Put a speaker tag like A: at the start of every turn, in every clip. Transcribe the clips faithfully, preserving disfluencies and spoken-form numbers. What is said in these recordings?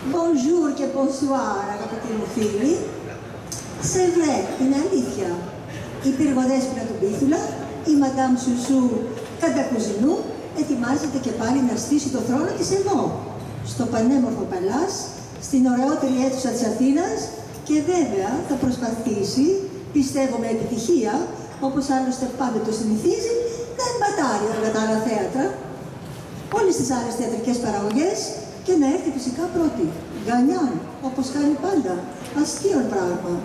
A: Bonjour και bonsoir, αγαπητοί μου φίλοι. C'est vrai, είναι αλήθεια. Η πυργοδέσποινα του Μπίθουλα, η Madame Chouchou Καντακουζινού, ετοιμάζεται και πάλι να στήσει το θρόνο της εδώ, στο πανέμορφο παλάς, στην ωραιότερη αίθουσα της Αθήνας και βέβαια θα προσπαθήσει, πιστεύω με επιτυχία, όπως άλλωστε πάντα το συνηθίζει, να εμπατάρει όλα τα άλλα θέατρα, όλες τις άλλες θεατρικές παραγωγές και να έρθει φυσικά πρώτη, γκανιάν, όπως κάνει πάντα, αστείον πράγμα.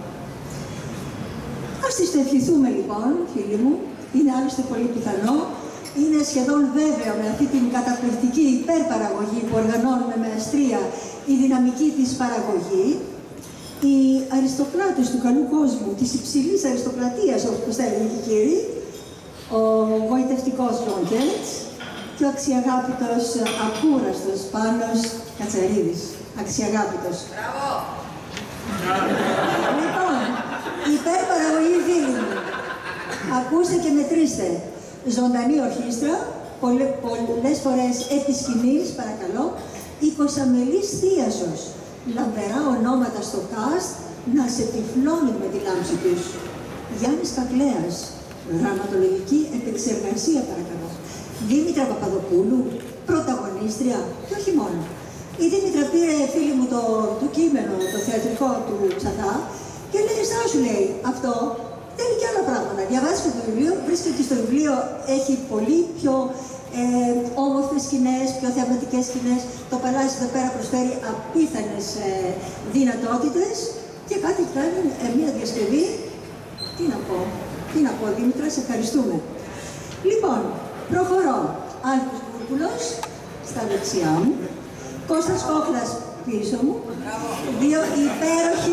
A: Ας τις το ευχηθούμε λοιπόν, φίλοι μου, είναι άλλωστε πολύ πιθανό, είναι σχεδόν βέβαιο με αυτή την καταπληκτική υπερπαραγωγή που οργανώνουμε με αστρία η δυναμική της παραγωγή, οι αριστοκράτες του καλού κόσμου, της υψηλής αριστοκρατίας, όπως τα έλεγε και κύριοι, ο γοητευτικός Τζον Κέλετς και ο αξιαγάπητος, ακούραστος Πάνος Κατσαρίδης. Αξιαγάπητος.
B: Μπράβο!
A: Λοιπόν, υπερπαραγωγή φίλοι μου. Ακούστε και μετρήστε. Ζωντανή ορχήστρα, πολλε, πολλές φορές επί σκηνής, παρακαλώ, εικοσαμελής θίασος. Λαμπερά ονόματα στο cast να σε τυφλώνουν με τη λάμψη τους. Γιάννης Κακλέας, γραμματολογική επεξεργασία παρακαλώ. Δήμητρα Παπαδοπούλου, πρωταγωνίστρια και όχι μόνο. Η Δήμητρα πήρε, φίλοι μου, το, το κείμενο, το θεατρικό του Ψαθά και λέει, στάσου λέει, αυτό θέλει και άλλα πράγματα. Διαβάζει το βιβλίο, βρίσκεται ότι στο βιβλίο έχει πολύ πιο ε, όμορφες σκηνές, πιο θεαματικές σκηνές. Το παλάζι εδώ πέρα προσφέρει απίθανες ε, δυνατότητες και κάτι κάνει ε, μια διασκευή. Τι να πω, τι να πω Δήμητρα, σε ευχαριστούμε. Λοιπόν, προχωρώ. Άλκος Βούρκουλος στα δεξιά μου, Κώστας Κόκλας πίσω μου, δύο υπέροχοι,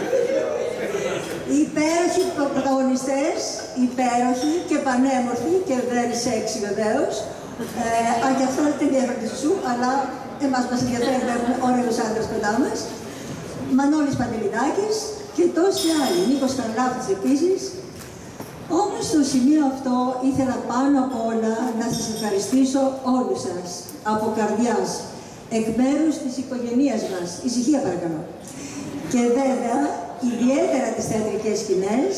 A: υπέροχοι πρωταγωνιστές, υπέροχοι και πανέμορφοι και very sexy βεβαίως. Ε, αν και αυτό δεν ενδιαφέρει τη σου, αλλά εμάς μας ενδιαφέρει να έχουμε ωραίους άντρες κοντά μας. Μανώλης Παντελιδάκης και τόσοι άλλοι, Νίκος Καρλάφης επίσης. Όμως στο σημείο αυτό ήθελα πάνω απ' όλα να σας ευχαριστήσω όλους σας, από καρδιάς, εκ μέρους της οικογένειας μας. Ησυχία παρακαλώ. Και βέβαια, ιδιαίτερα τις θεατρικές σκηνές,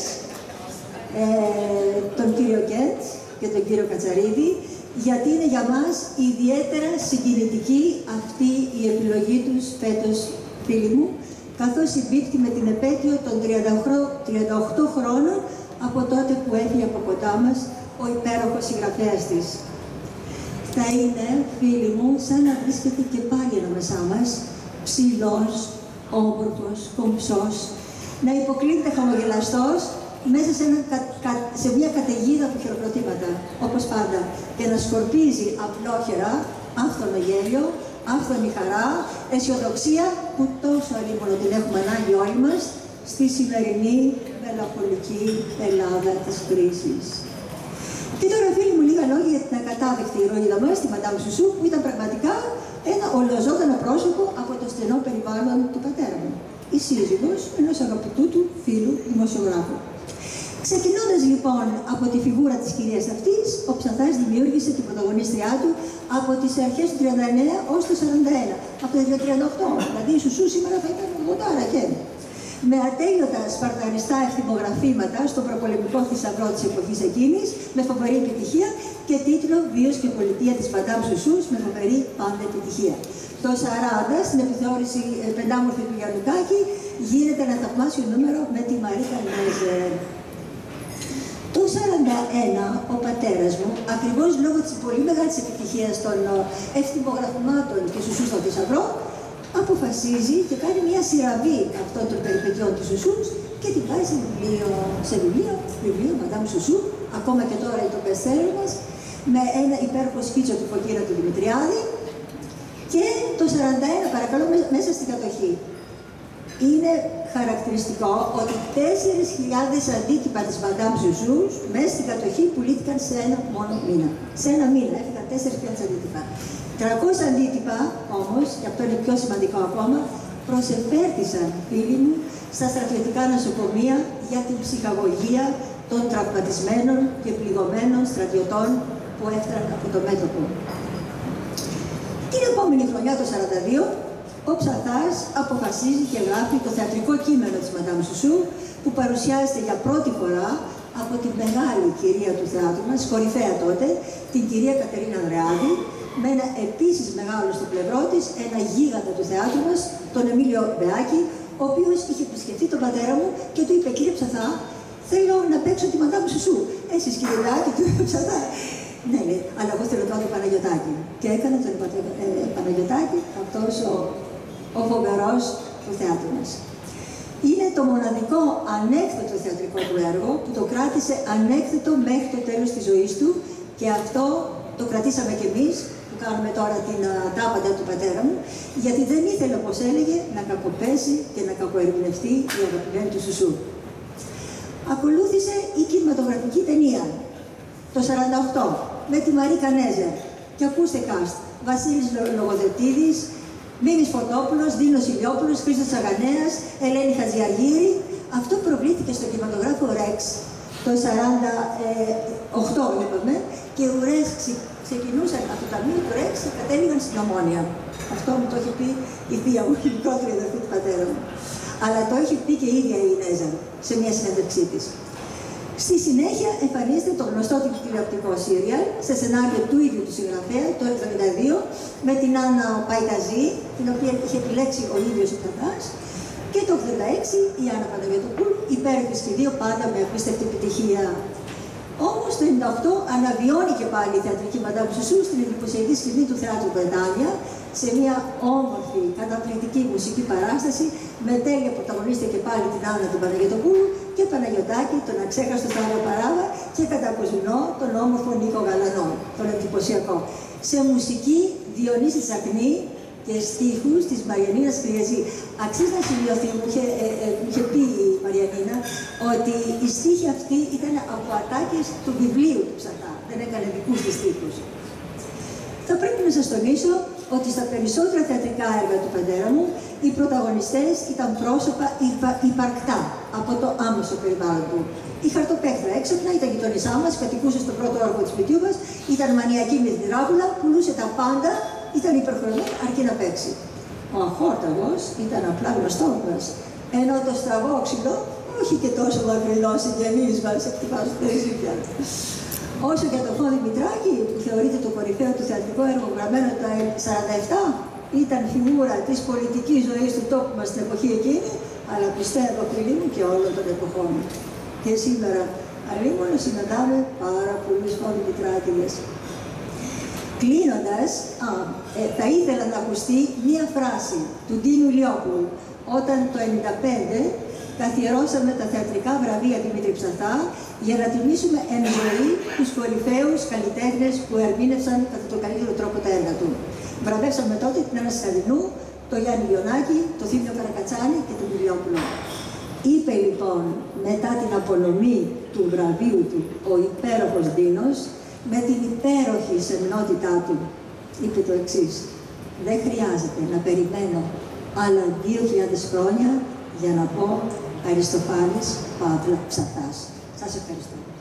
A: ε, τον κύριο Κέντ και τον κύριο Κατσαρίδη, γιατί είναι για μας ιδιαίτερα συγκινητική αυτή η επιλογή τους φέτος, φίλοι μου, καθώς συμπίπτει με την επέτειο των τριάντα οκτώ χρόνων από τότε που έφυγε από κοντά μας ο υπέροχος συγγραφέας της. Θα είναι, φίλοι μου, σαν να βρίσκεται και πάλι ανάμεσά μας, ψηλός, όμορφος, κομψός, να υποκλίνεται χαμογελαστός μέσα σε, ένα, κα, κα, σε μια καταιγίδα από χειροκροτήματα, όπως πάντα, και να σκορπίζει απλόχερα, άφθονο γέλιο, άφθονη χαρά, αισιοδοξία που τόσο αλίμονο την έχουμε ανάγκη όλοι μας στη σημερινή μελαγχολική Ελλάδα της κρίσης. Και τώρα, φίλοι μου, λίγα λόγια για την ακατάδεκτη ηρωίδα μας, τη Madame Chouchou, που ήταν πραγματικά ένα ολοζώντανο πρόσωπο από το στενό περιβάλλον του πατέρα μου. Η σύζυγος ενός αγαπητού του φίλου δημοσιογράφου. Ξεκινώντας λοιπόν από τη φιγούρα της κυρίας αυτής, ο Ψαθάς δημιούργησε την πρωταγωνίστριά του από τις αρχές του τριάντα εννέα ως το σαράντα ένα, από το τριάντα οκτώ. Δηλαδή η Chouchou σήμερα θα ήταν ογδόντα και με ατέλειωτα σπαρταριστά ευθυμογραφήματα στον προπολεμικό θησαυρό της εποχής εκείνης, με φοβερή επιτυχία και τίτλο «Βίος και πολιτεία της Madame Chouchou» με φοβερή πάντα επιτυχία. Το σαράντα, στην επιθεώρηση πεντάμορφη του Γιαννουκάκη, γίνεται ένα θαυμάσιο νούμερο με τη Μαρίκα Νέζερ. Το σαράντα ένα, ο πατέρας μου, ακριβώς λόγω της πολύ μεγάλης επιτυχίας των ευθυμογραφημάτων και Chouchou στον θησαυρό, αποφασίζει και κάνει μια σειραβή αυτών των περιπετειών του Chouchou και την πάει σε βιβλίο, σε βιβλίο, βιβλίο Madame Chouchou, ακόμα και τώρα είναι το bestseller μας, με ένα υπέροχο σκίτσο του Φωκίνα του Δημητριάδη και το σαράντα ένα, παρακαλώ, μέσα στην κατοχή. Είναι χαρακτηριστικό ότι τέσσερις χιλιάδες αντίτυπα της Madame Chouchou μέσα στην κατοχή πουλήθηκαν σε ένα μόνο μήνα. Σε ένα μήνα έφυγαν τέσσερις χιλιάδες αντίτυπα. τριακόσια αντίτυπα όμως, και αυτό είναι πιο σημαντικό ακόμα, προσεφέρθησαν, φίλοι μου, στα στρατιωτικά νοσοκομεία για την ψυχαγωγία των τραυματισμένων και πληγωμένων στρατιωτών που έφταναν από το μέτωπο. Την επόμενη χρονιά, το σαράντα δύο, Ο Ψαθάς αποφασίζει και γράφει το θεατρικό κείμενο της Μαντάμ Σουσού, που παρουσιάζεται για πρώτη φορά από τη μεγάλη κυρία του θεάτρου μας, κορυφαία τότε, την κυρία Κατερίνα Ανδρεάδη, με ένα επίσης μεγάλο στο πλευρό της, ένα γίγαντα του θεάτρου μας, τον Εμίλιο Μπεάκη, ο οποίος είχε επισκεφτεί τον πατέρα μου και του είπε: «Κύριε Ψαθά, θέλω να παίξω τη Μαντάμ Σουσού». «Εσείς, κύριε Μπεάκη», του είπε ο Ψαθά. «Ναι, ναι, αλλά εγώ θέλω τώρα το Παναγιωτάκη». Και έκανε τον ε, Παναγιωτάκη αυτός ο, ο φοβερός του θεάτρου μας. Είναι το μοναδικό ανέκθετο θεατρικό του έργο που το κράτησε ανέκθετο μέχρι το τέλος της ζωής του, και αυτό το κρατήσαμε κι εμείς που κάνουμε τώρα την τάπαντα του πατέρα μου, γιατί δεν ήθελε, όπως έλεγε, να κακοπέσει και να κακοερμηνευτεί η αγαπημένη του Σουσού. Ακολούθησε η κινηματογραφική ταινία το σαράντα οκτώ με τη Μαρή Κανέζερ, και ακούστε cast: Βασίλης Λογοδετίδης, Μίμης Φωτόπουλος, Δίνος Ηλιόπουλος, Χρήστος Σαγανέας, Ελένη Χατζιαργύρη. Αυτό προβλήθηκε στο κινηματογράφο Ρεξ το σαράντα οκτώ, είπαμε, και ο Ρεξ ξεκινούσαν από το ταμείο του Ρεξ και κατέληγαν στην Ομόνια. Αυτό μου το είχε πει η θεία μου, η μικρότερη αδερφή του πατέρα μου. Αλλά το έχει πει και η ίδια η Ινέζα σε μια συνέντευξή της. Στη συνέχεια εμφανίζεται το γνωστό τηλεοπτικό σύριαλ σε σενάριο του ίδιου του συγγραφέα το εβδομήντα δύο με την Άννα Παϊταζή, την οποία είχε επιλέξει ο ίδιος ο Ψαθάς, και το ογδόντα έξι η Άννα Παναγιωτοπούλου, υπέροχη και δύο, πάντα με απίστευτη επιτυχία. Όμως το ενενήντα οκτώ αναβιώνει και πάλι η θεατρική Μαντάμ Σουσού στην εντυπωσιακή σκηνή του Θεάτρου Βρετάνια, σε μια όμορφη, καταπληκτική μουσική παράσταση, με τέλεια πρωταγωνίστρια και πάλι την Άννα την Παναγιωτοπούλου και Παναγιωτάκη, τον αξέχαστο Σταύρο Παράβα, και κατά κοσμηνό τον όμορφο Νίκο Γαλανό, τον εντυπωσιακό. Σε μουσική Διονύση Τσακνή και στίχους της Μαριανίνας Κριαζή. Αξίζει να σημειωθεί, μου είχε, ε, ε, μου είχε πει η Μαριανίνα, ότι οι στίχοι αυτοί ήταν από ατάκες του βιβλίου του Ψαθά, δεν έκανε δικούς της στίχους. Θα πρέπει να σας τονίσω ότι στα περισσότερα θεατρικά έργα του πατέρα μου, οι πρωταγωνιστές ήταν πρόσωπα υπα, υπαρκτά από το άμεσο περιβάλλον του. Η Χαρτοπέχτρα έξυπνα ήταν γειτονισά μας, κατοικούσε στο πρώτο όροφο της σπιτιού μας, ήταν μανιακή με την τράπουλα, πουλούσε τα πάντα, ήταν υπερχρονή αρκεί να παίξει. Ο Αχόρταγος ήταν απλά γνωστός μας, ενώ το Στραβόξυλο όχι και τόσο μακρινό συγγενής μας, εκτυπάζουν τα ζήτια. Όσο για τον Φώδη Μητράκη, που θεωρείται το κορυφαίο του θεατρικό έργο γραμμένο το σαράντα επτά, ήταν φιγούρα της πολιτικής ζωής του τόπου μας στην εποχή εκείνη, αλλά πιστεύω, φίλοι μου, και όλων των εποχών. Και σήμερα, αλλήμωνο, συναντάμε πάρα πολλούς Φώδη Μητράκηδες. Κλείνοντας, α, ε, θα ήθελα να ακουστεί μία φράση του Ντίνου Ηλιόπουλου, όταν το ενενήντα πέντε καθιερώσαμε τα θεατρικά βραβεία Δημήτρη Ψαθά για να τιμήσουμε εν ζωή τους κορυφαίους καλλιτέχνες που ερμήνευσαν κατά τον καλύτερο τρόπο τα έργα του. Βραβεύσαμε τότε την Άννα Σκαλινού, τον Γιάννη Λιονάκη, τον Θήμιο Καρακατσάνη και τον Ηλιόπουλο. Είπε λοιπόν μετά την απονομή του βραβείου του ο υπέροχος Ντίνος, με την υπέροχη σεμνότητά του, είπε το εξής: «Δεν χρειάζεται να περιμένω άλλα δύο χιλιάδες χρόνια για να πω Αριστοφάνης Παύλα Ψαθάς». Σας ευχαριστώ.